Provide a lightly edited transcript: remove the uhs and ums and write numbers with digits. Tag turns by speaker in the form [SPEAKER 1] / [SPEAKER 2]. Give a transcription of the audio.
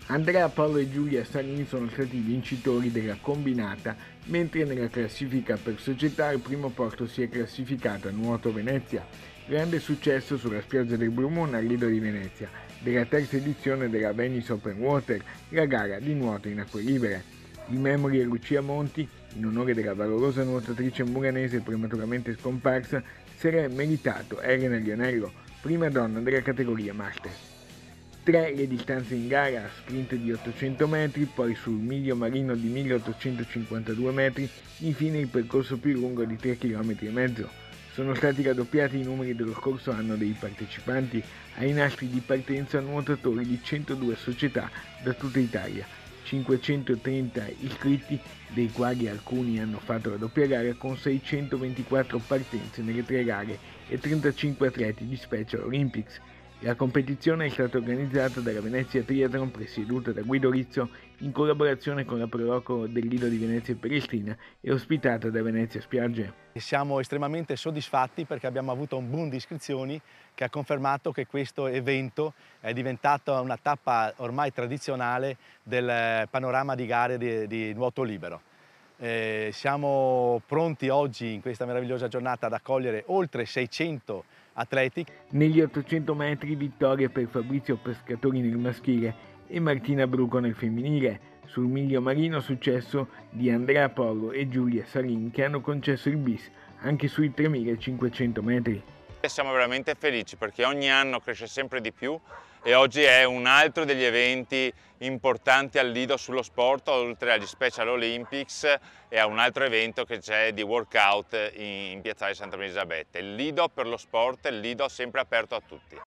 [SPEAKER 1] Andrea, Paolo e Giulia Salin sono stati i vincitori della combinata, mentre nella classifica per società al primo posto si è classificata Nuoto Venezia. Grande successo sulla spiaggia del Blue Moon al Lido di Venezia, della terza edizione della Venice Open Water, la gara di nuoto in acque libere. In memoria Lucia Monti, in onore della valorosa nuotatrice muranese prematuramente scomparsa, si era meritato Elena Lionello, prima donna della categoria Master. 3 le distanze in gara, sprint di 800 metri, poi sul miglio marino di 1852 metri, infine il percorso più lungo di 3,5 km. Sono stati raddoppiati i numeri dello scorso anno dei partecipanti, ai nastri di partenza nuotatori di 102 società da tutta Italia, 530 iscritti, dei quali alcuni hanno fatto la doppia gara con 624 partenze nelle 3 gare e 35 atleti di Special Olympics. La competizione è stata organizzata dalla Venezia Triathlon presieduta da Guido Rizzo in collaborazione con la Proloco del Lido di Venezia e Palestrina e ospitata da Venezia Spiagge.
[SPEAKER 2] Siamo estremamente soddisfatti perché abbiamo avuto un boom di iscrizioni che ha confermato che questo evento è diventato una tappa ormai tradizionale del panorama di gare di nuoto libero. Siamo pronti oggi in questa meravigliosa giornata ad accogliere oltre 600 atleti.
[SPEAKER 1] Negli 800 metri vittoria per Fabrizio Pescatori nel maschile e Martina Bruco nel femminile. Sul miglio marino successo di Andrea Porro e Giulia Salin che hanno concesso il bis anche sui 3500 metri.
[SPEAKER 3] Siamo veramente felici perché ogni anno cresce sempre di più e oggi è un altro degli eventi importanti al Lido sullo sport, oltre agli Special Olympics e a un altro evento che c'è di workout in Piazzale Santa Maria Elisabetta. Il Lido per lo sport, il Lido sempre aperto a tutti.